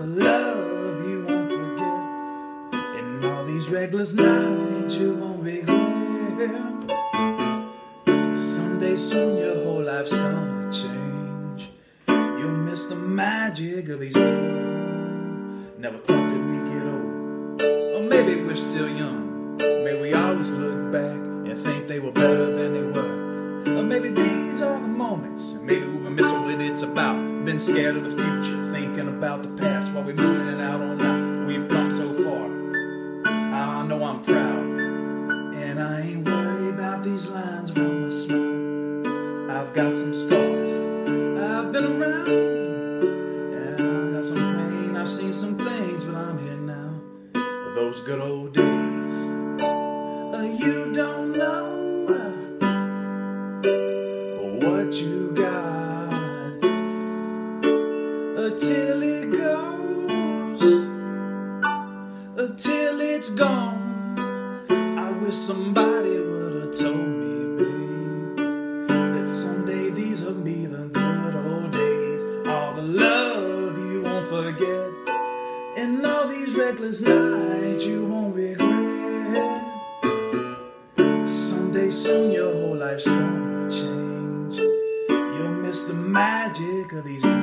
the love you won't forget, and all these reckless nights you won't regret. Someday soon your whole life's gonna change. You'll miss the magic of these girls. Never thought that we'd get old, or maybe we're still young. Maybe we always look back and think they were better than they were. Or maybe these are the moments, and maybe we were missing what it's about. Been scared of the future, thinking about the past while we're missing out on now. We've come so far. I know I'm proud, and I ain't worried about these lines around my smile. I've got some scars, I've been around, and I got some pain, I've seen some things, but I'm here now. Those good old days, you don't know what you got till it goes, till it's gone. I wish somebody would have told me, babe, that someday these will be the good old days. All the love you won't forget, and all these reckless nights you won't regret. Someday soon your whole life's gonna change. You'll miss the magic of these